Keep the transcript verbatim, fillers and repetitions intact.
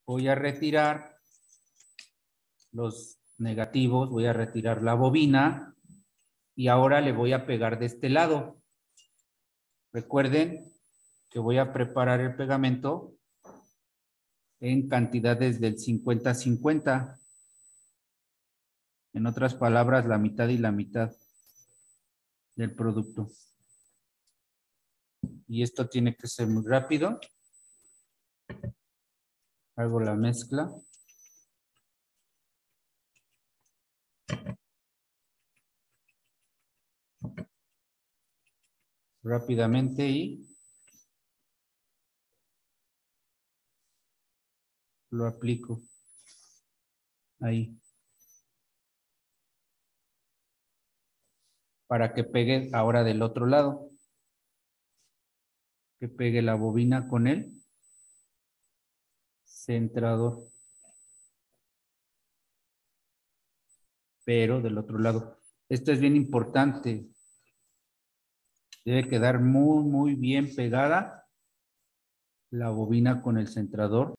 voy a retirar los negativos, voy a retirar la bobina y ahora le voy a pegar de este lado. Recuerden que voy a preparar el pegamento en cantidades del cincuenta cincuenta. En otras palabras, la mitad y la mitad del producto. Y esto tiene que ser muy rápido. Hago la mezcla. Rápidamente y lo aplico ahí. Para que pegue ahora del otro lado. Que pegue la bobina con el centrador. Pero del otro lado. Esto es bien importante. Debe quedar muy, muy bien pegada la bobina con el centrador.